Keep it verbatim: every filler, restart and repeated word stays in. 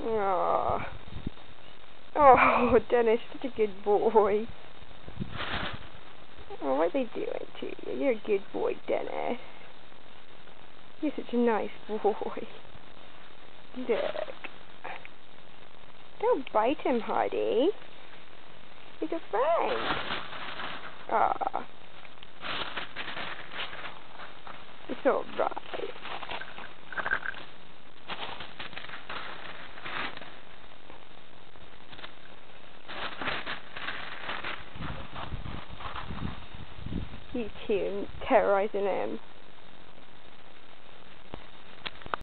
Oh, oh, Dennis, such a good boy. Oh, what are they doing to you? You're a good boy, Dennis. You're such a nice boy. Look. Don't bite him, Hardy. He's a friend. Ah. It's alright. You two terrorizing him.